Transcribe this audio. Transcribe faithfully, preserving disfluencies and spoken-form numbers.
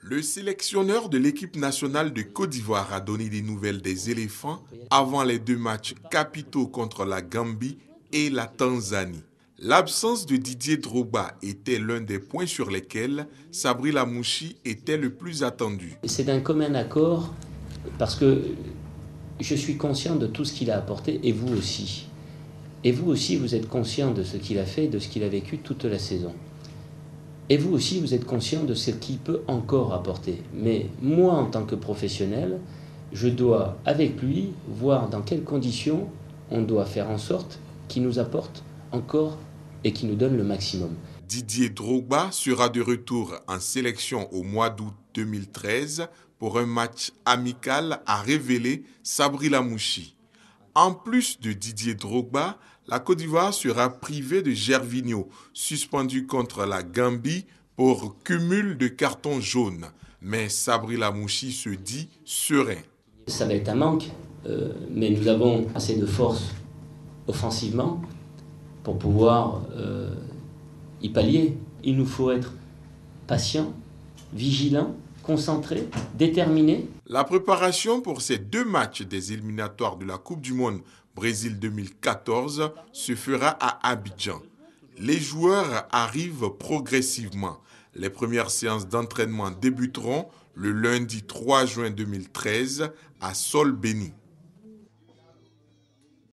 Le sélectionneur de l'équipe nationale de Côte d'Ivoire a donné des nouvelles des éléphants avant les deux matchs capitaux contre la Gambie et la Tanzanie. L'absence de Didier Drogba était l'un des points sur lesquels Sabri Lamouchi était le plus attendu. C'est d'un commun accord parce que je suis conscient de tout ce qu'il a apporté et vous aussi. Et vous aussi, vous êtes conscient de ce qu'il a fait et de ce qu'il a vécu toute la saison. Et vous aussi, vous êtes conscient de ce qu'il peut encore apporter. Mais moi, en tant que professionnel, je dois, avec lui, voir dans quelles conditions on doit faire en sorte qu'il nous apporte encore et qu'il nous donne le maximum. Didier Drogba sera de retour en sélection au mois d'août deux mille treize pour un match amical, a révélé Sabri Lamouchi. En plus de Didier Drogba, la Côte d'Ivoire sera privée de Gervinho, suspendu contre la Gambie pour cumul de cartons jaunes. Mais Sabri Lamouchi se dit serein. Ça va être un manque, euh, mais nous avons assez de force offensivement pour pouvoir euh, y pallier. Il nous faut être patient, vigilant, concentré, déterminé. La préparation pour ces deux matchs des éliminatoires de la Coupe du Monde Brésil deux mille quatorze se fera à Abidjan. Les joueurs arrivent progressivement. Les premières séances d'entraînement débuteront le lundi trois juin deux mille treize à Sol Béni.